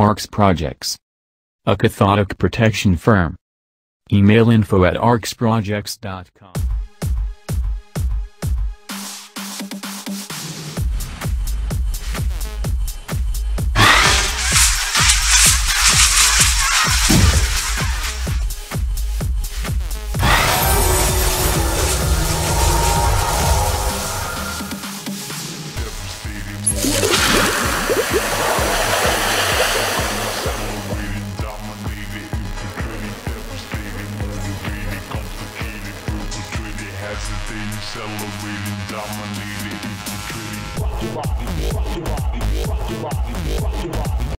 ARCS Projects, a Cathodic protection firm. Email info@arcsprojects.com. Celebrating, dominated, infiltrating.